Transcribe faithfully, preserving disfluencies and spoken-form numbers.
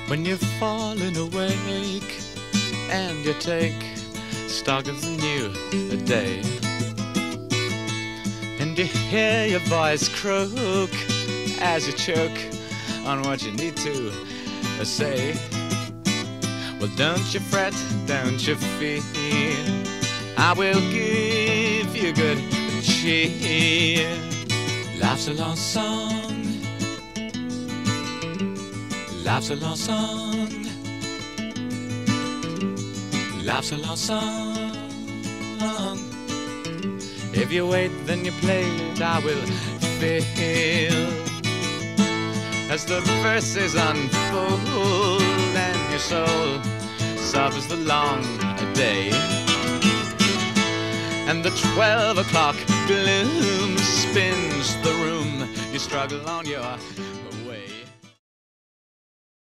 When you've fallen awake and you take stock of the new day, and you hear your voice croak as you choke on what you need to say. Well, don't you fret, don't you fear, I will give you good cheer. Life's a long song, life's a long song, life's a long song. If you wait, then you play it, I will feel as the verses unfold and your soul suffers the long day, and the twelve o'clock gloom spins the room. You struggle on your